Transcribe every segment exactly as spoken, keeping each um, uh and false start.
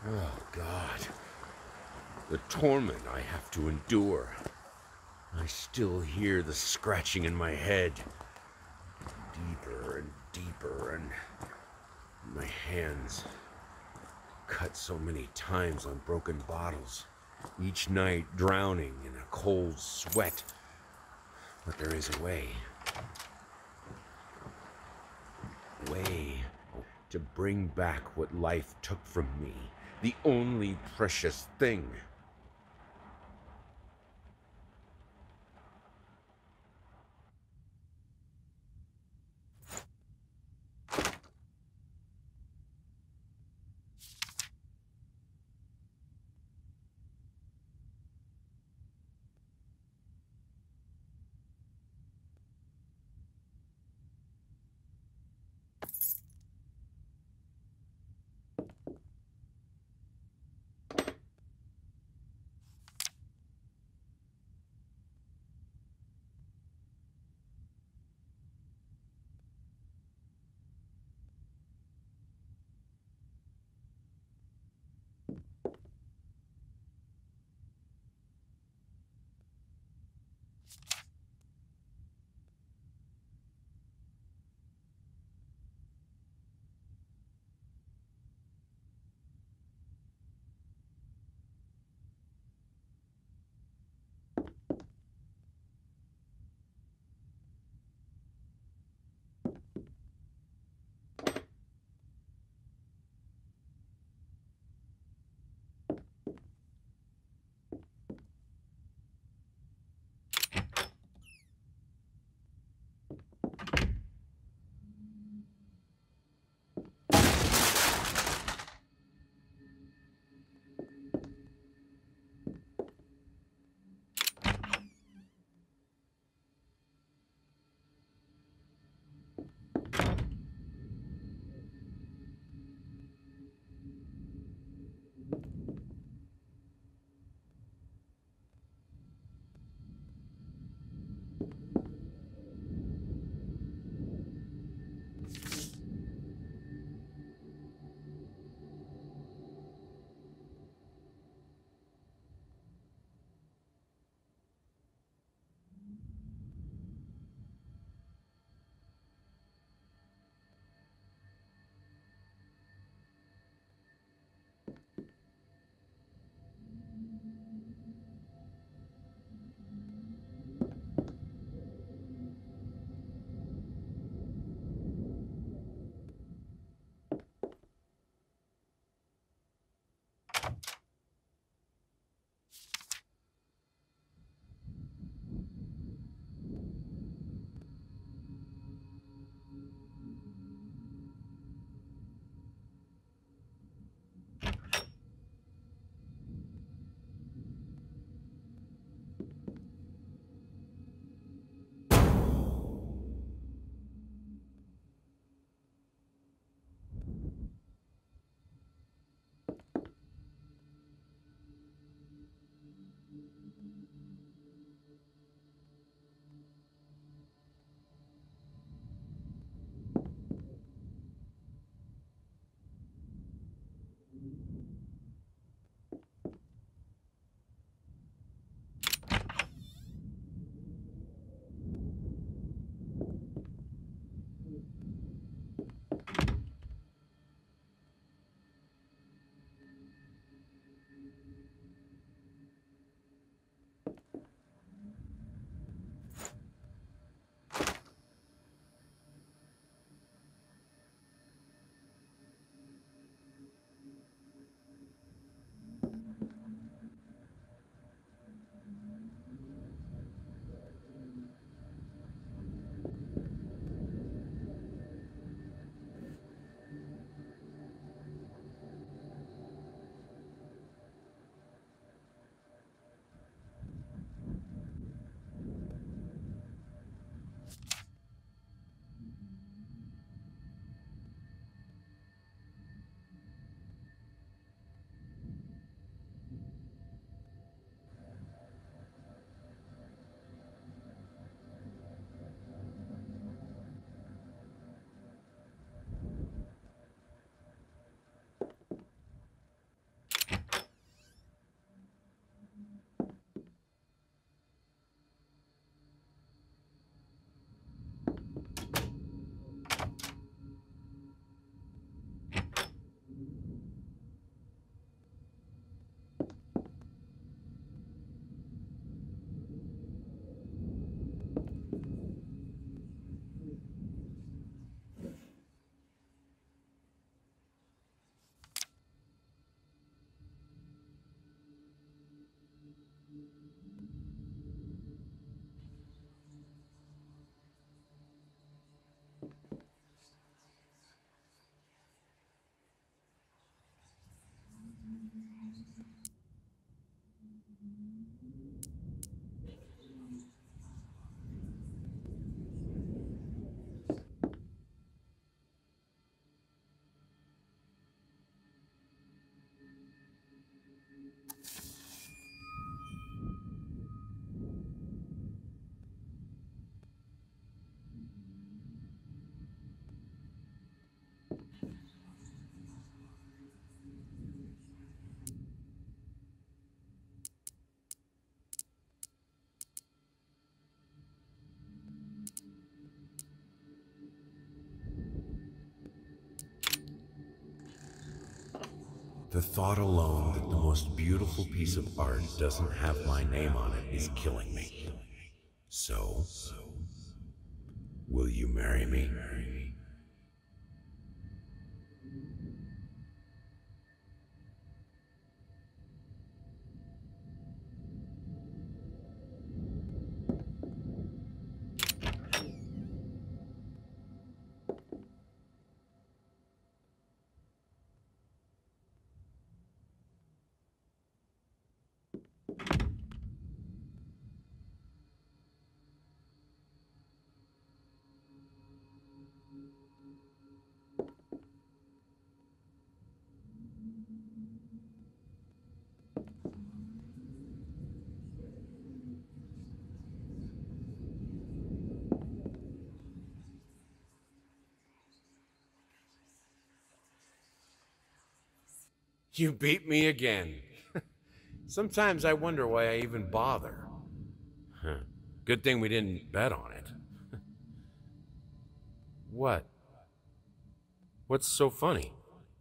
Oh, God. The torment I have to endure. I still hear the scratching in my head. Deeper and deeper, and my hands cut so many times on broken bottles, each night drowning in a cold sweat. But there is a way. A way to bring back what life took from me. The only precious thing. The thought alone that the most beautiful piece of art doesn't have my name on it is killing me. So, will you marry me? You beat me again. Sometimes I wonder why I even bother. Huh. Good thing we didn't bet on it. What? What's so funny?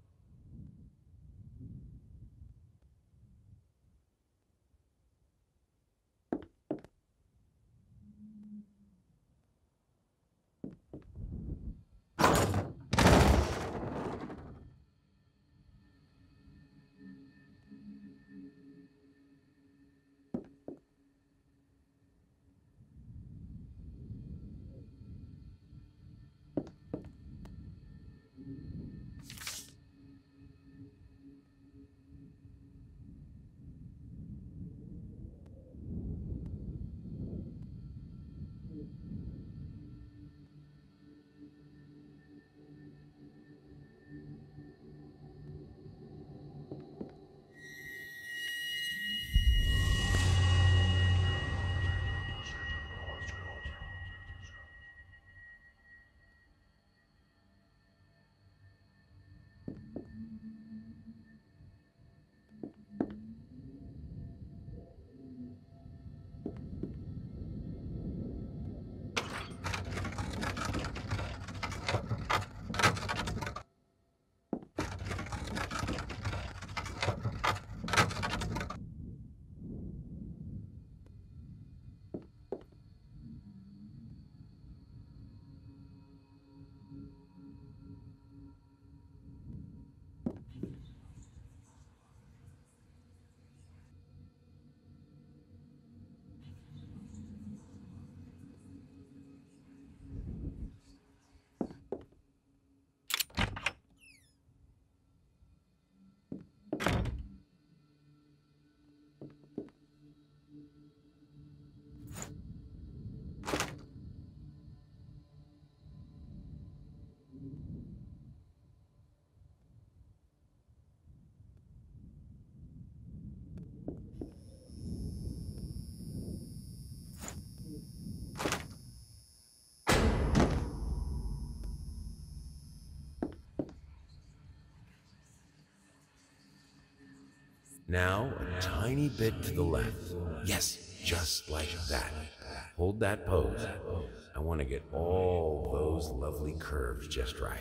Now, a tiny bit to the left. Yes, just like that. Hold that pose. I want to get all those lovely curves just right.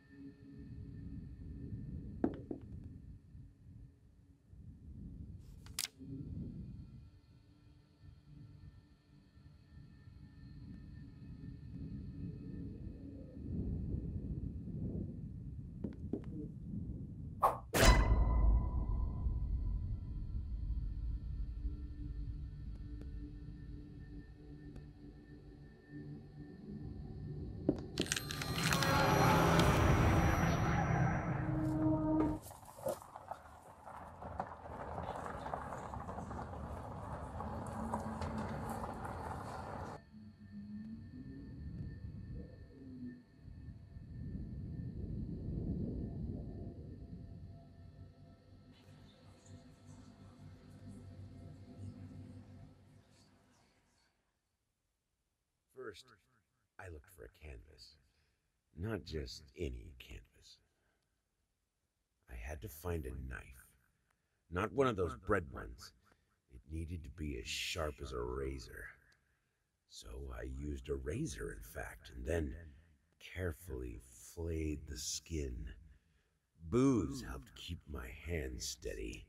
First, I looked for a canvas. Not just any canvas. I had to find a knife. Not one of those bread ones. It needed to be as sharp as a razor. So I used a razor, in fact, and then carefully flayed the skin. Booze helped keep my hands steady.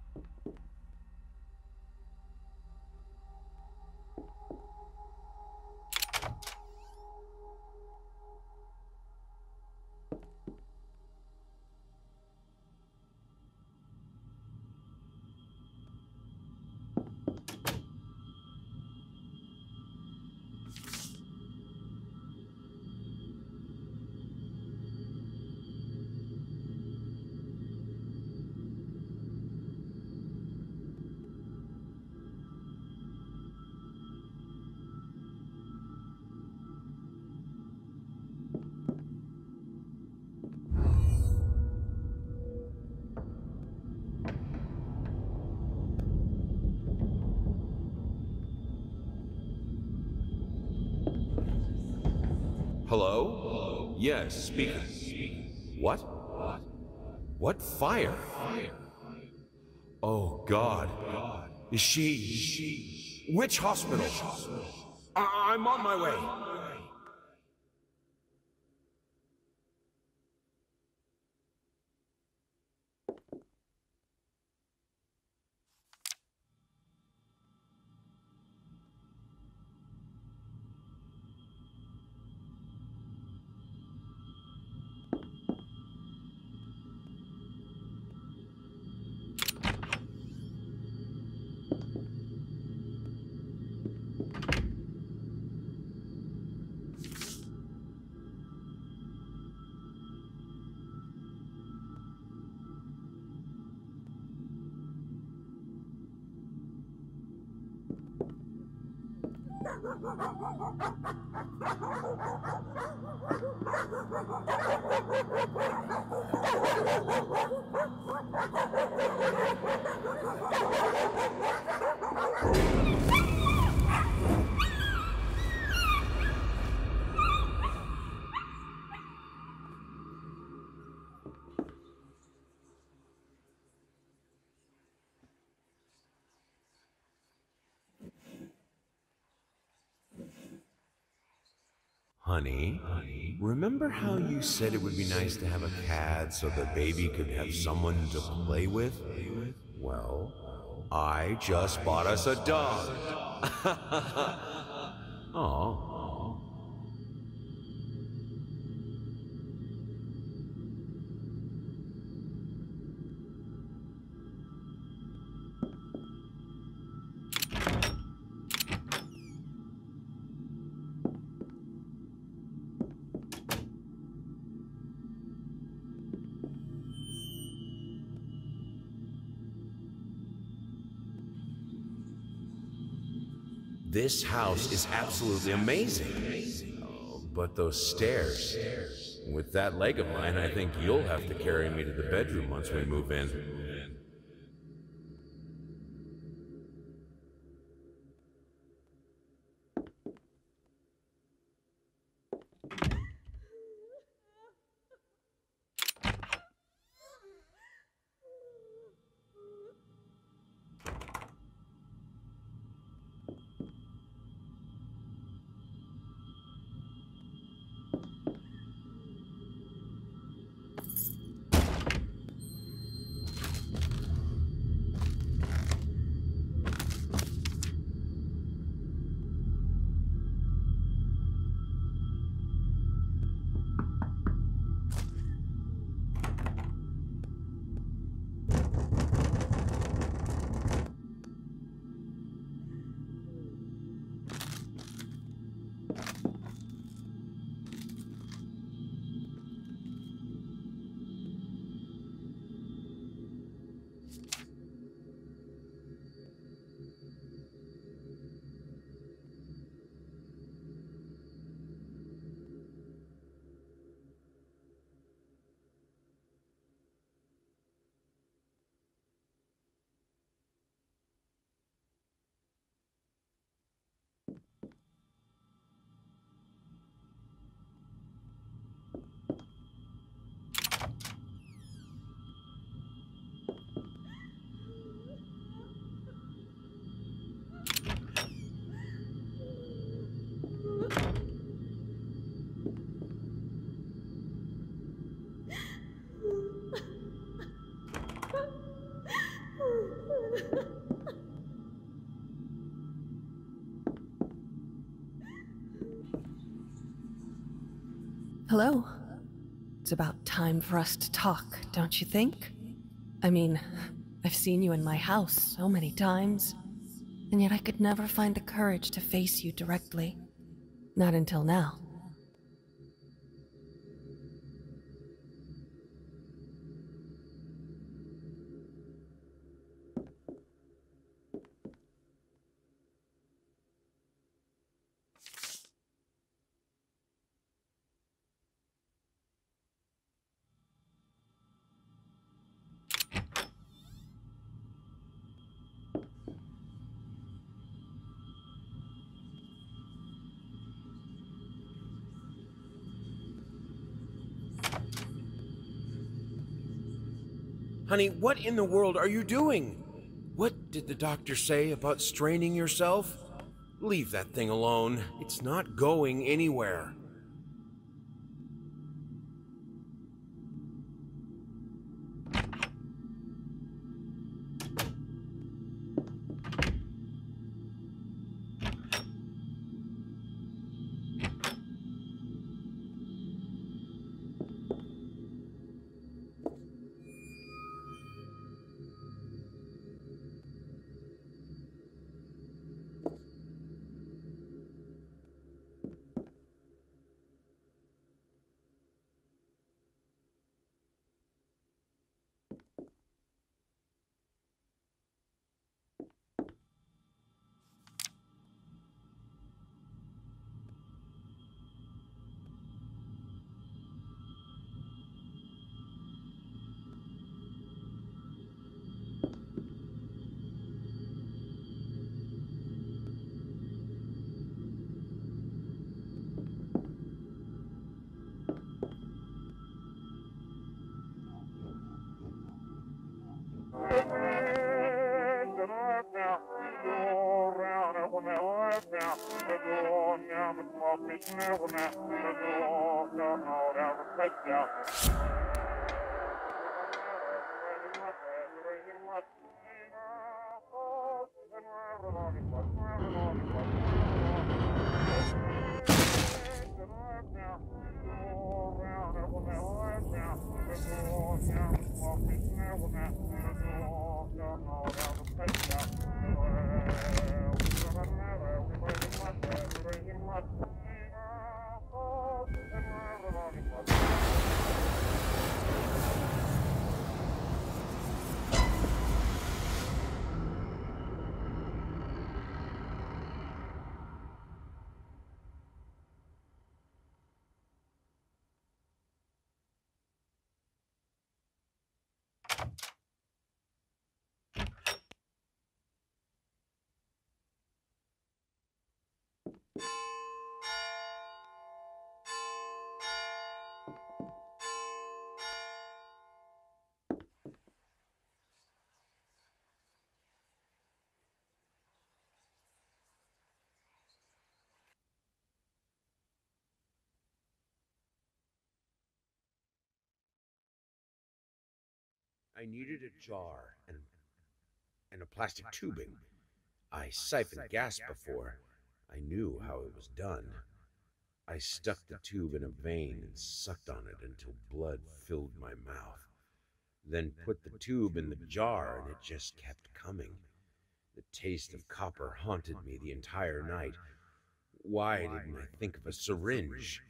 Hello? Yes, speaking. What? What fire? Oh, God. Is she... Which hospital? I I'm on my way. Honey, remember how you said it would be nice to have a cat so the baby could have someone to play with? Well, I just bought us a dog. Aw. This house is absolutely amazing. Oh, but those stairs. With that leg of mine, I think you'll have to carry me to the bedroom once we move in. Hello. It's about time for us to talk, don't you think? I mean, I've seen you in my house so many times, and yet I could never find the courage to face you directly. Not until now. Honey, what in the world are you doing? What did the doctor say about straining yourself? Leave that thing alone. It's not going anywhere. I needed a jar and, and a plastic tubing. I siphoned gas before. I knew how it was done. I stuck the tube in a vein and sucked on it until blood filled my mouth. Then put the tube in the jar and it just kept coming. The taste of copper haunted me the entire night. Why didn't I think of a syringe?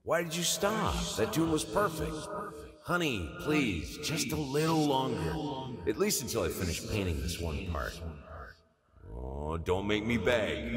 Why did you stop? That tune was perfect. Honey, please, just a little longer. At least until I finish painting this one part. Oh, don't make me beg.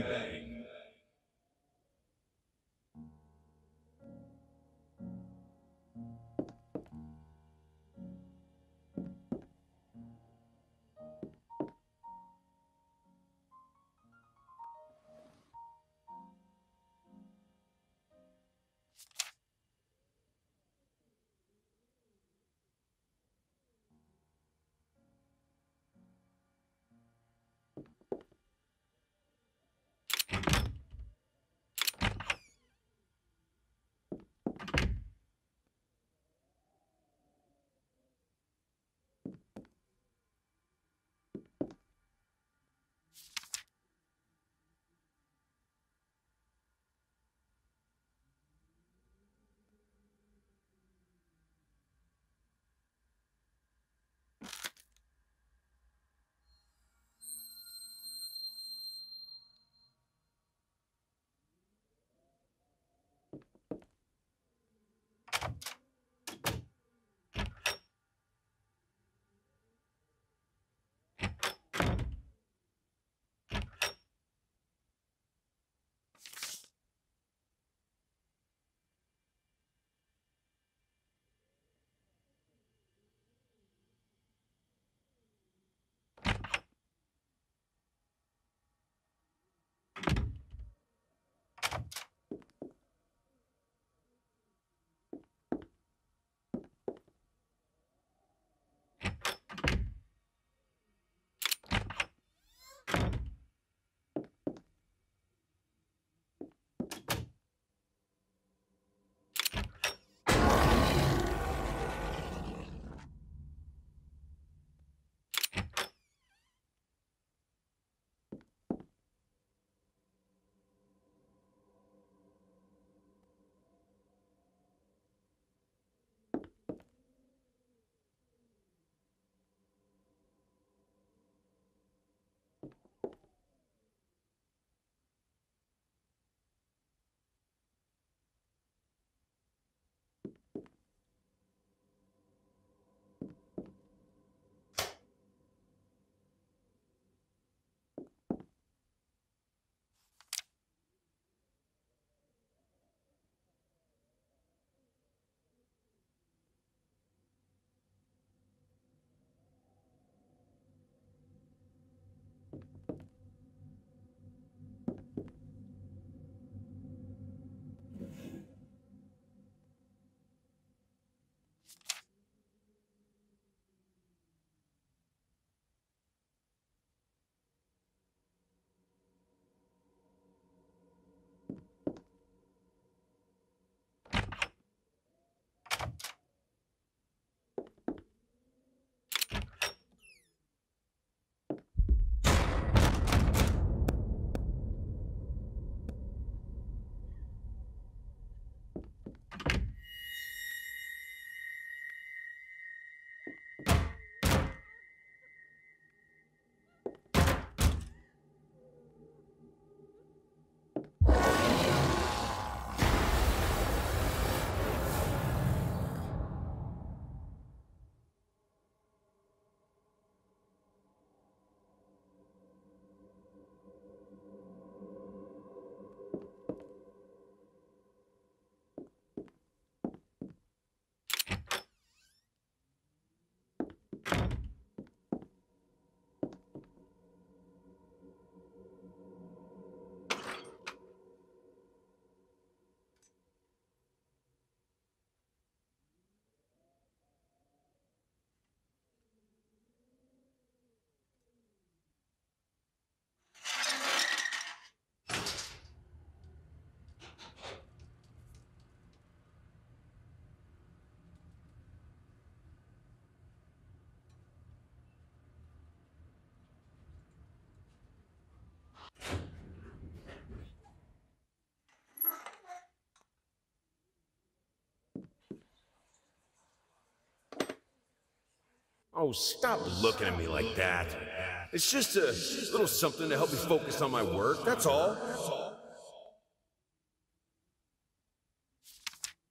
Oh, stop looking at me like that. It's just a little something to help me focus on my work, that's all.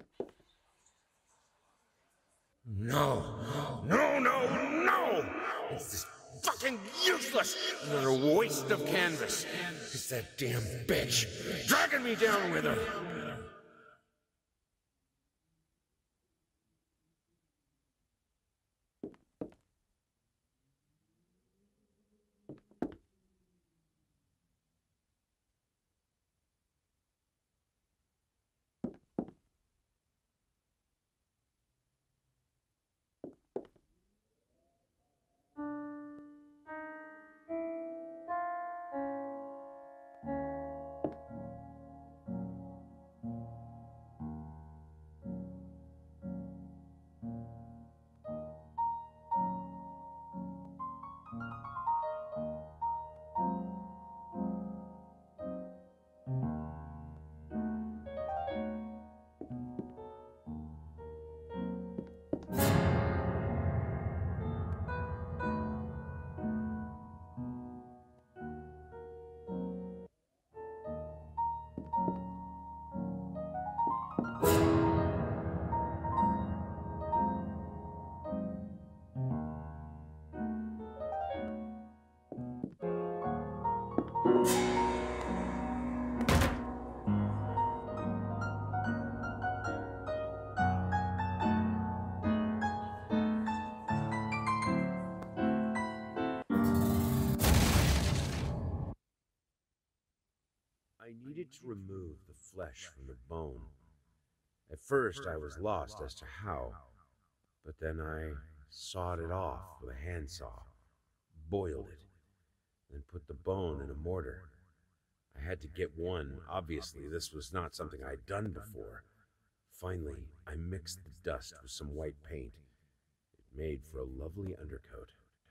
No, no, no, no! This is fucking useless! Another waste of canvas. It's that damn bitch dragging me down with her. I needed to remove the flesh from the bone. At first, I was lost as to how, but then I sawed it off with a handsaw, boiled it, then put the bone in a mortar. I had to get one. Obviously, this was not something I'd done before. Finally, I mixed the dust with some white paint. It made for a lovely undercoat.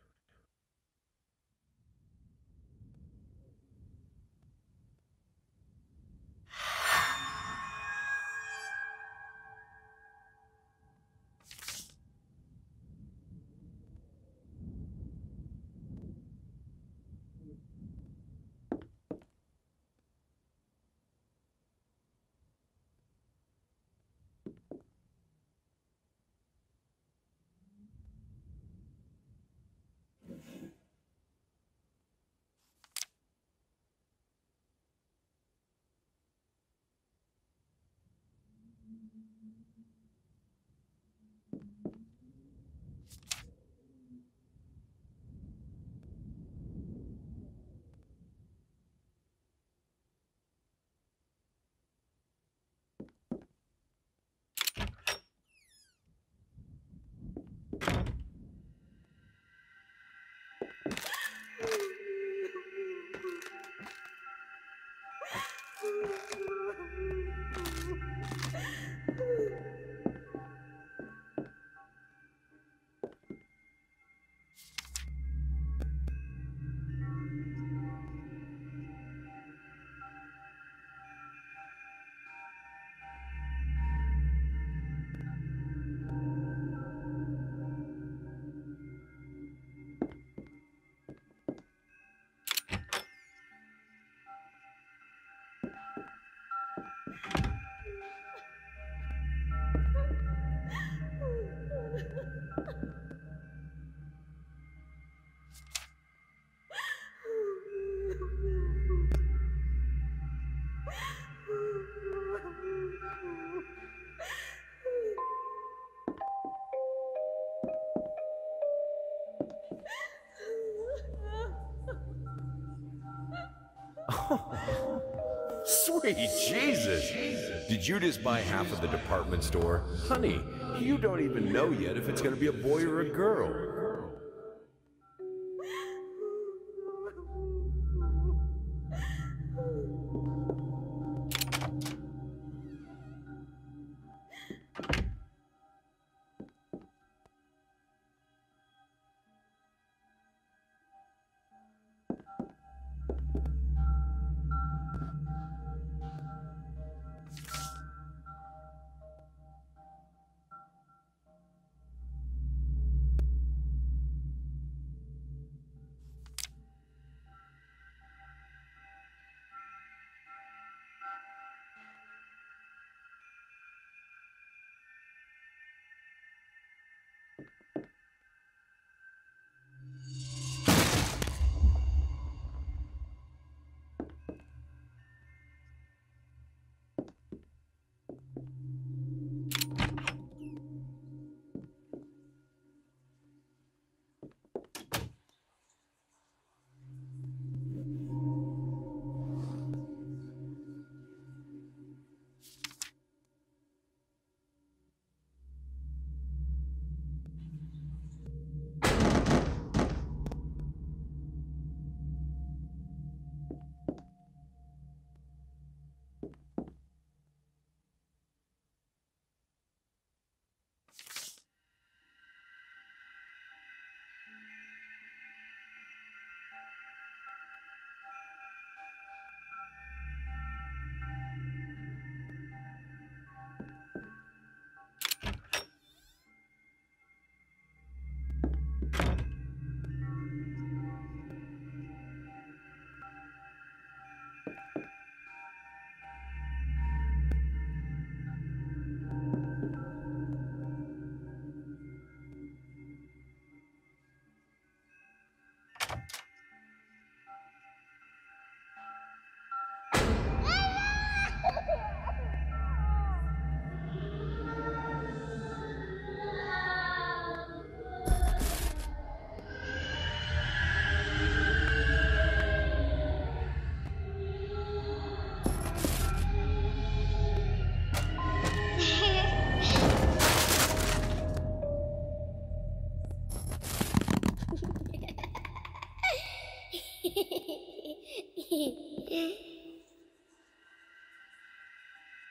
Sweet Jesus! Did you just buy half of the department store? Honey, you don't even know yet if it's gonna be a boy or a girl.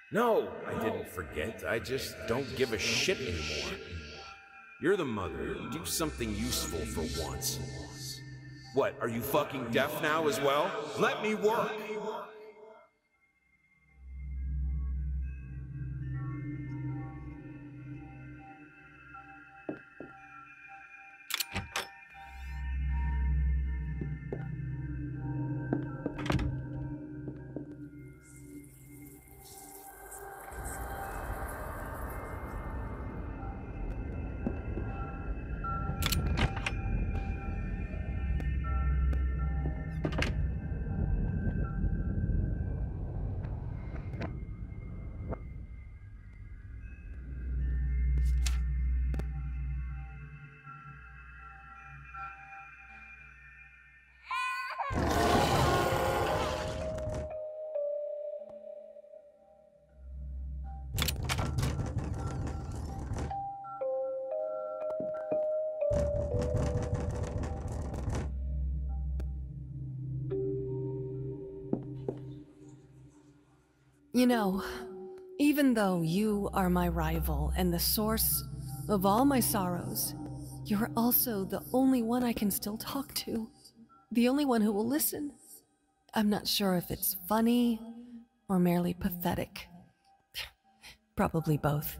No, I didn't forget. I just don't give a shit anymore. You're the mother. Do something useful for once. What, are you fucking deaf now as well? Let me work! You know, even though you are my rival and the source of all my sorrows, you're also the only one I can still talk to. The only one who will listen. I'm not sure if it's funny or merely pathetic. Probably both.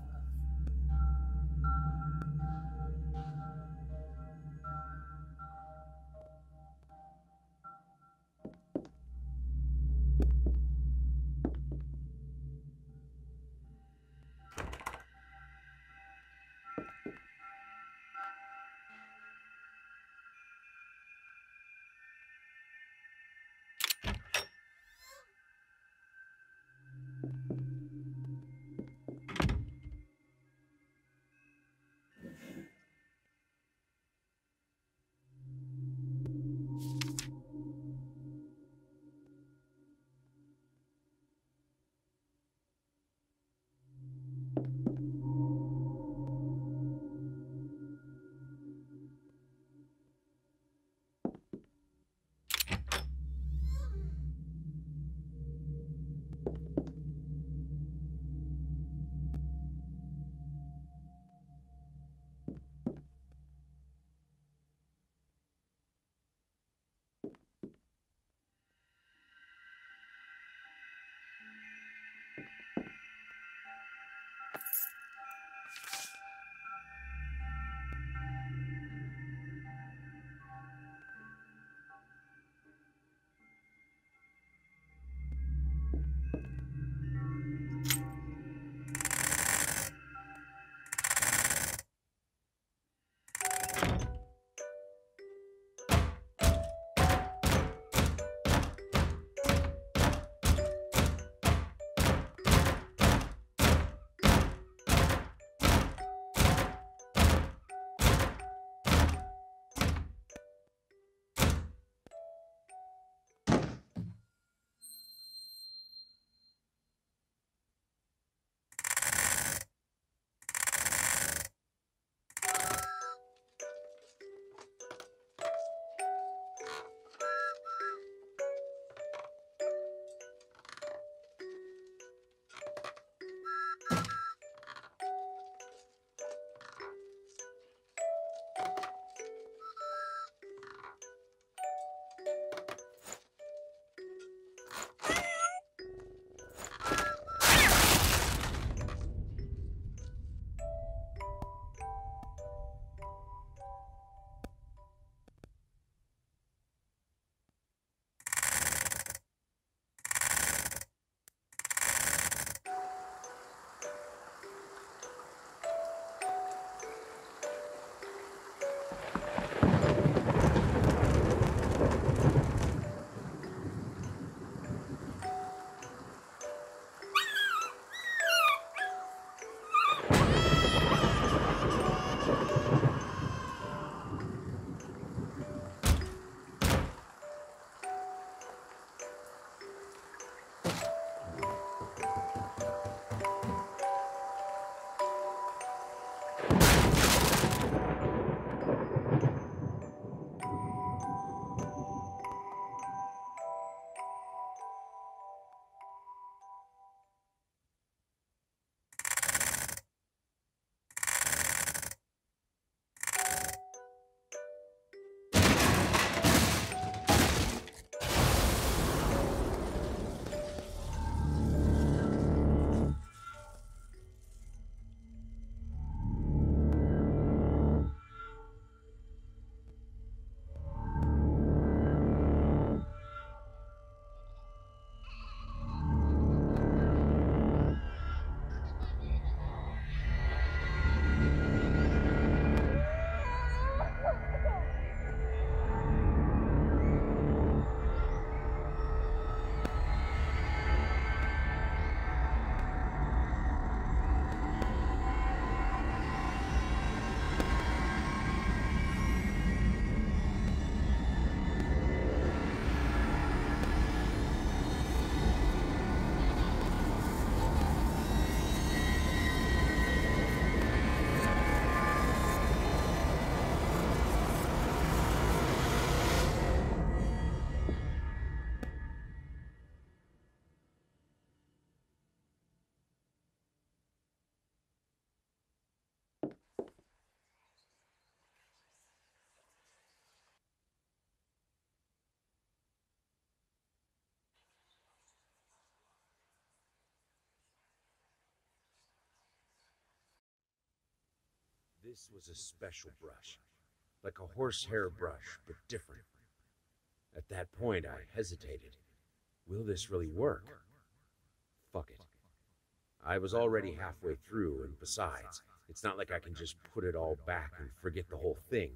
This was a special brush, like a horsehair brush, but different. At that point, I hesitated. Will this really work? Fuck it. I was already halfway through, and besides, it's not like I can just put it all back and forget the whole thing.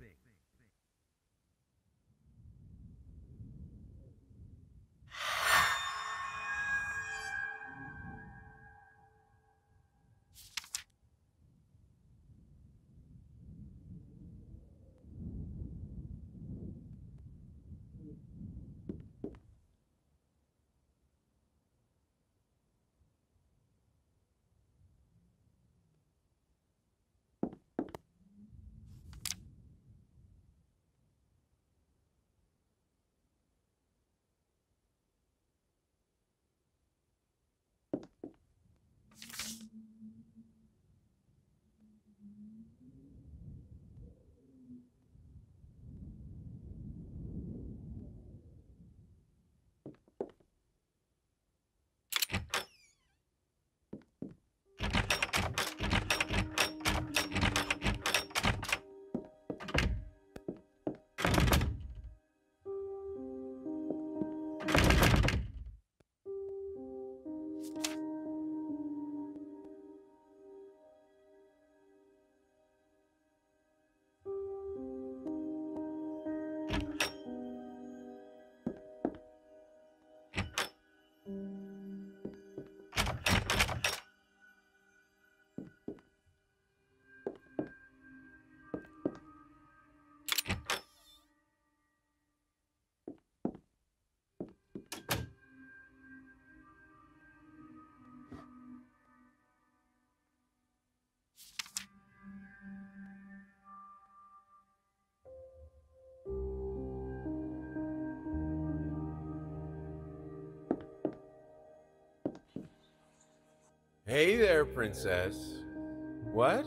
Hey there, princess. What?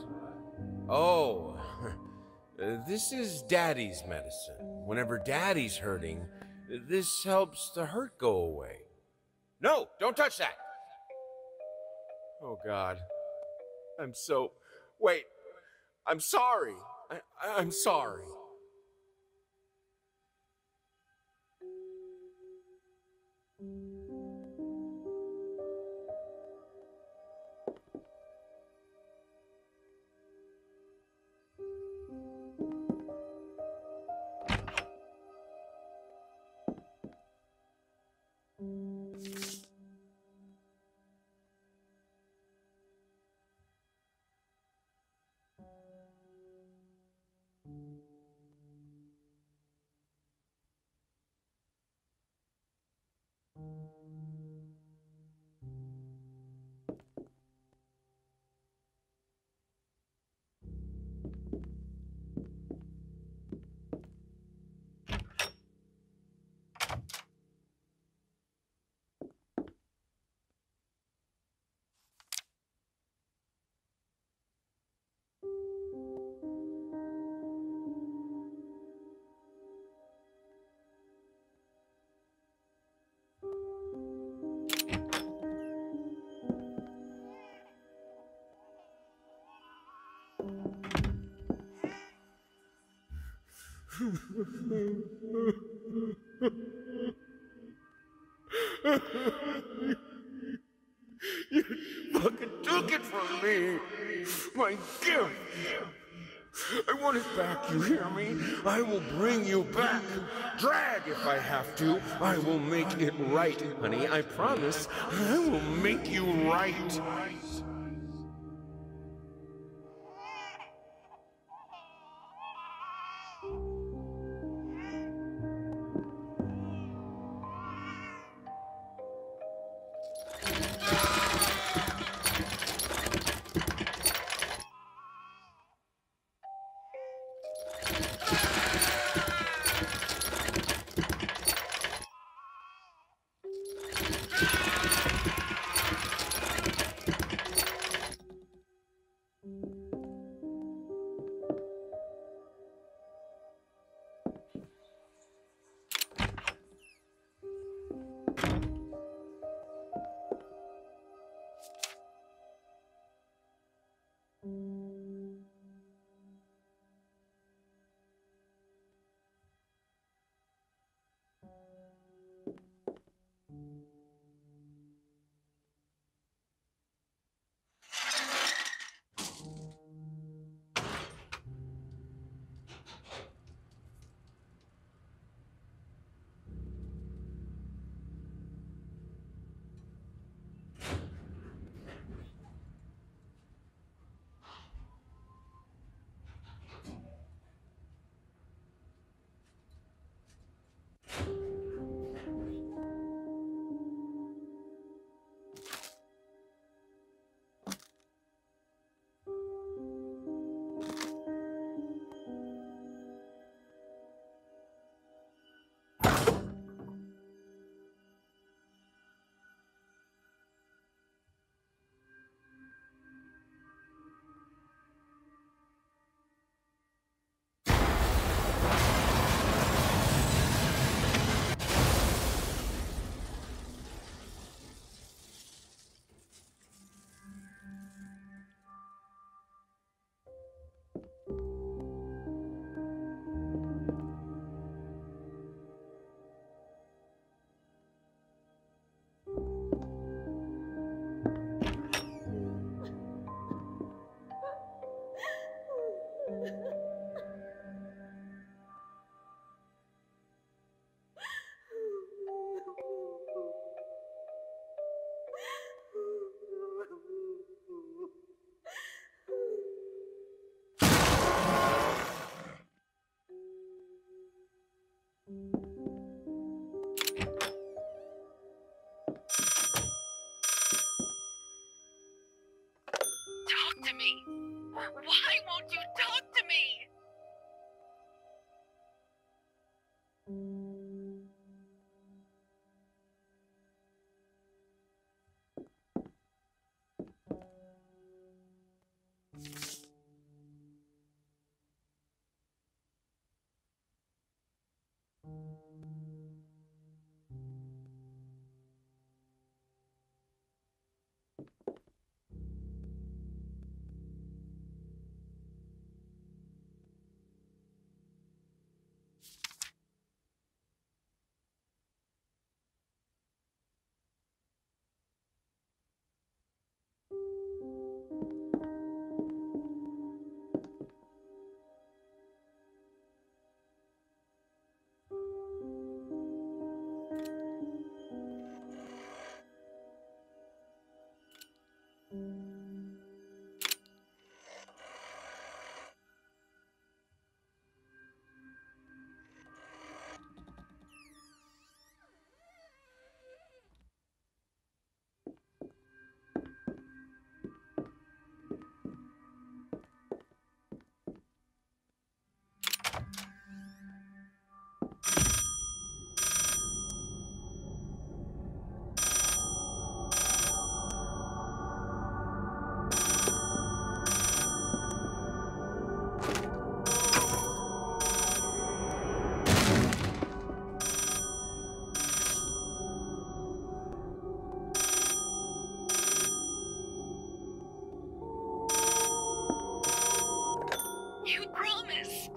Oh, this is Daddy's medicine. Whenever Daddy's hurting, this helps the hurt go away. No, don't touch that! Oh, God. I'm so... Wait, I'm sorry. I, I'm sorry. You fucking took it from me! My gift! I want it back, you hear me? I will bring you back! Drag if I have to! I will make it right, honey, I promise! I will make you right! Talk to me. Why won't you talk to me? You promised.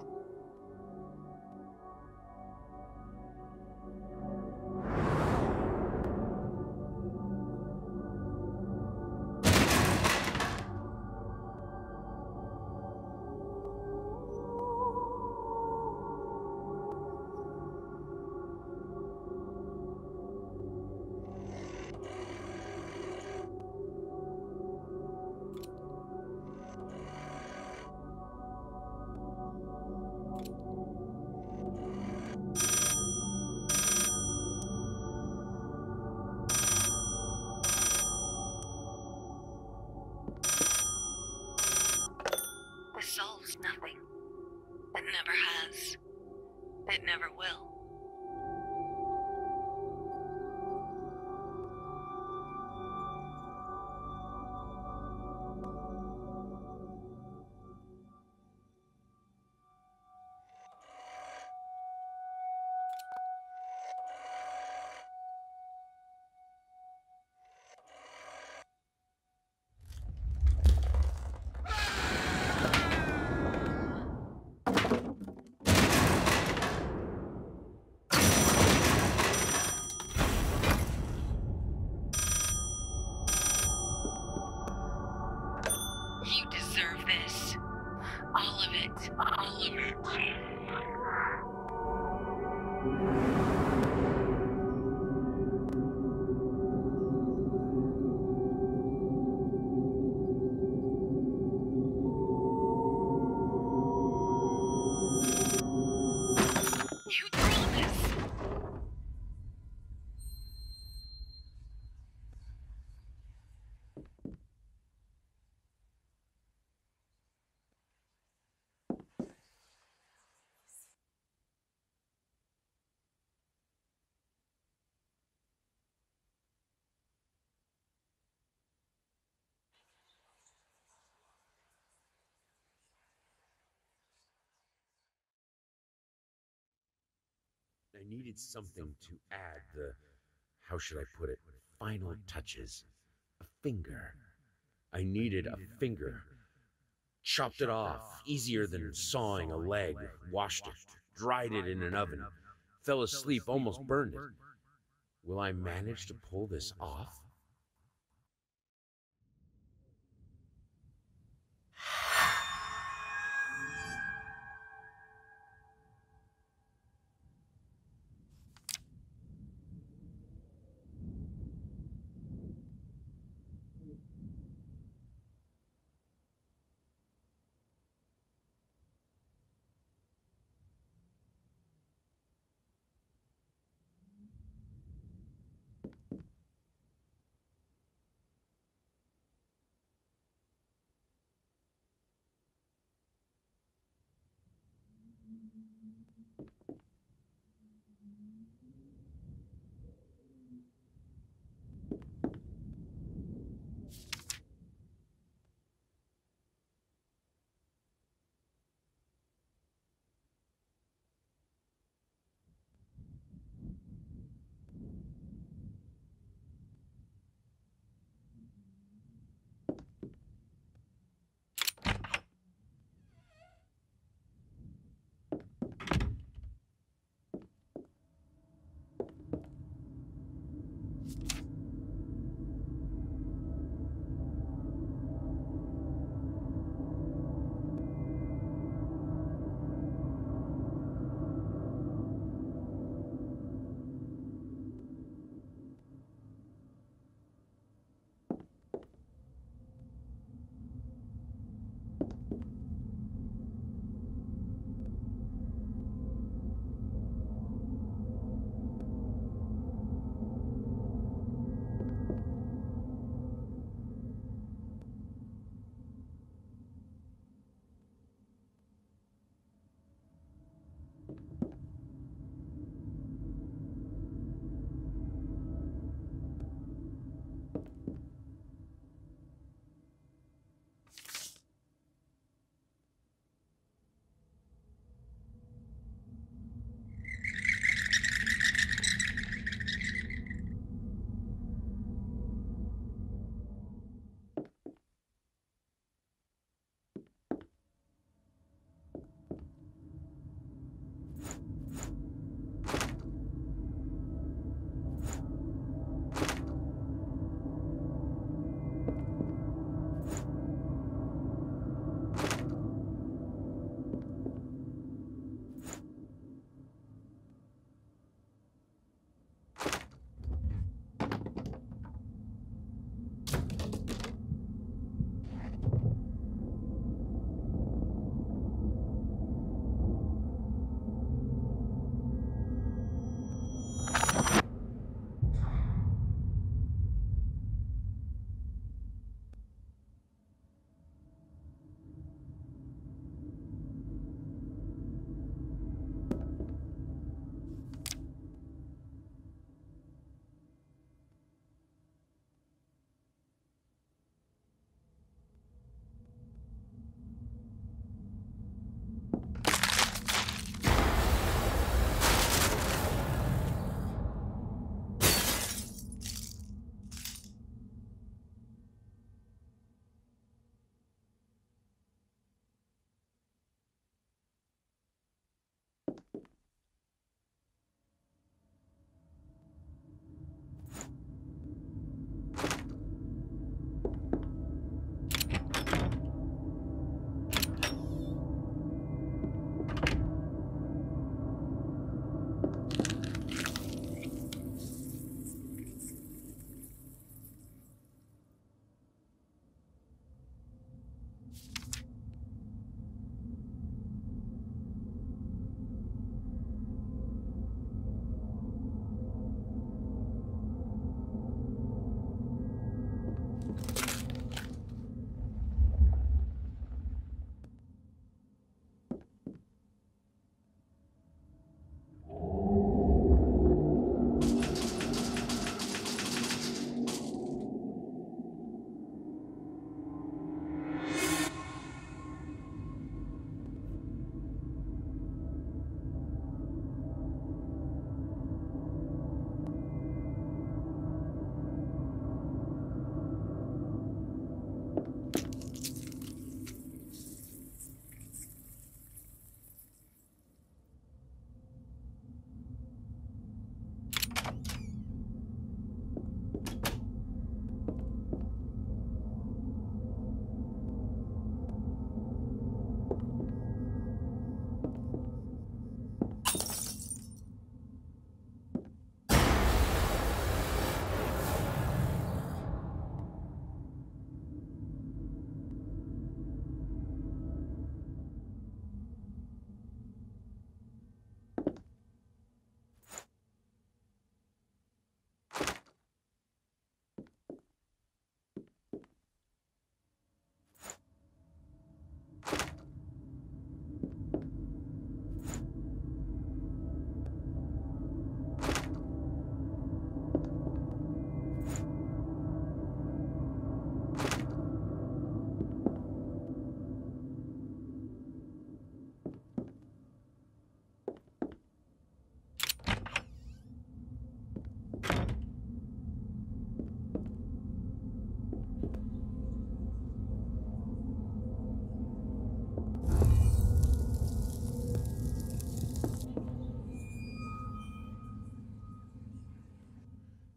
This solves nothing. It never has. It never will. You deserve this. All of it. All of it. You promised. I needed something to add the, how should I put it, final touches. A finger. I needed a finger. Chopped it off, easier than sawing a leg. Washed it, dried it in an oven. Fell asleep, almost burned it. Will I manage to pull this off?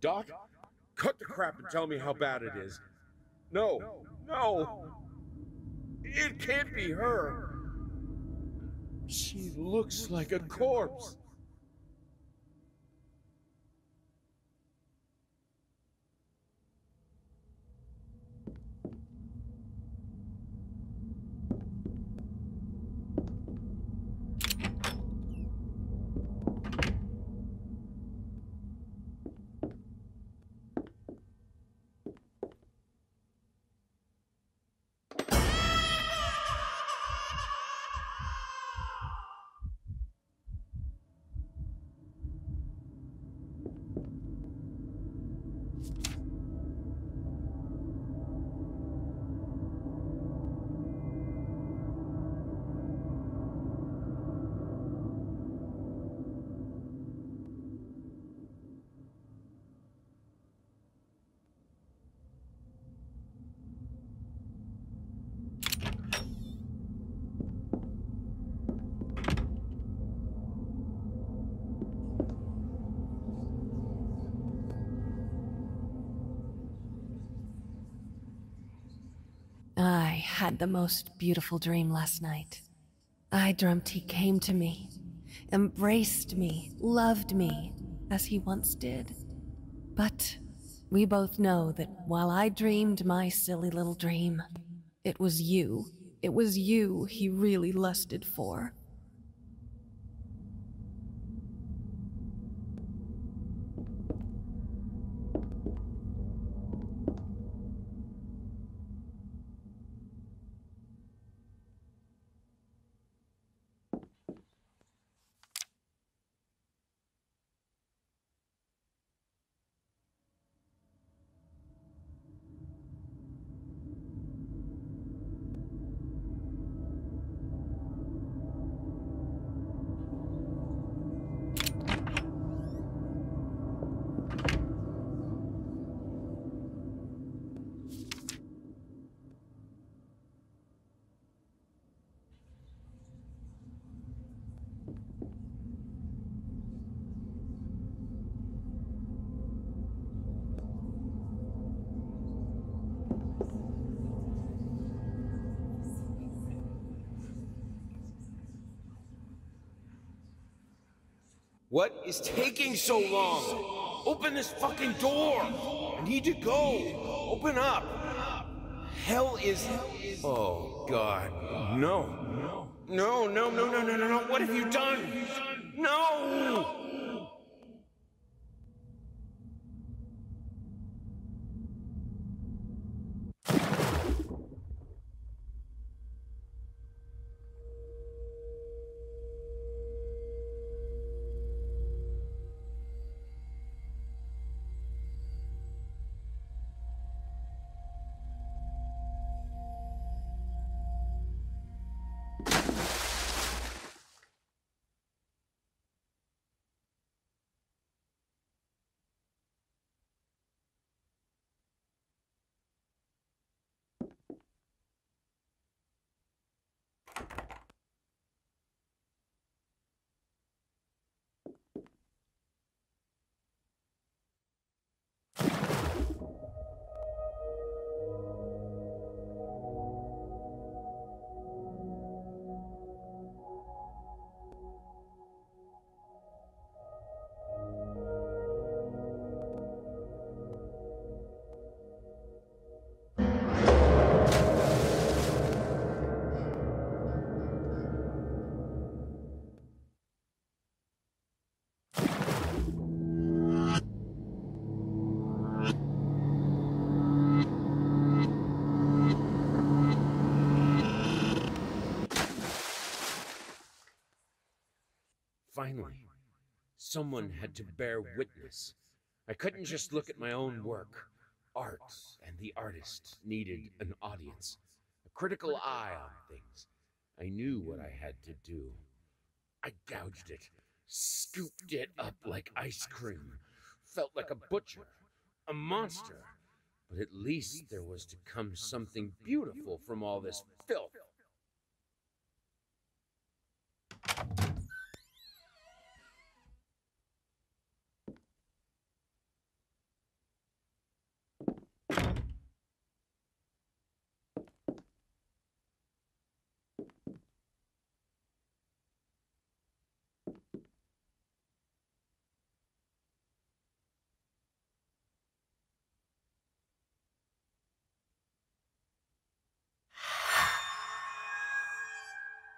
Doc, cut the crap and tell me how bad it is. No, no, it can't be her. She looks like a corpse. I had the most beautiful dream last night. I dreamt he came to me, embraced me, loved me, as he once did. But we both know that while I dreamed my silly little dream, it was you, it was you he really lusted for. What is taking so long? Open this fucking door! I need to go! Open up! Hell is... Oh, God. No. No, no, no, no, no, no, no. What have you done? No! Finally, someone had to bear witness. I couldn't just look at my own work. Art and the artist needed an audience, a critical eye on things. I knew what I had to do. I gouged it, scooped it up like ice cream, felt like a butcher, a monster. But at least there was to come something beautiful from all this filth.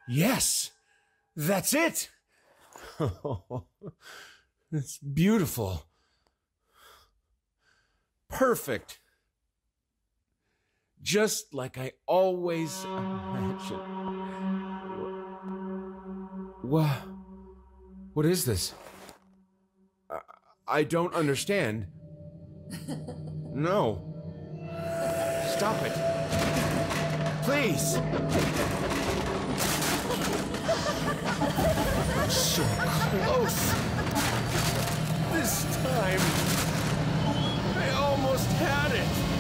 Yes, that's it. It's beautiful. Perfect. Just like I always imagined. What? What is this? I, I don't understand. No. Stop it. Please. So close. This time, I almost had it.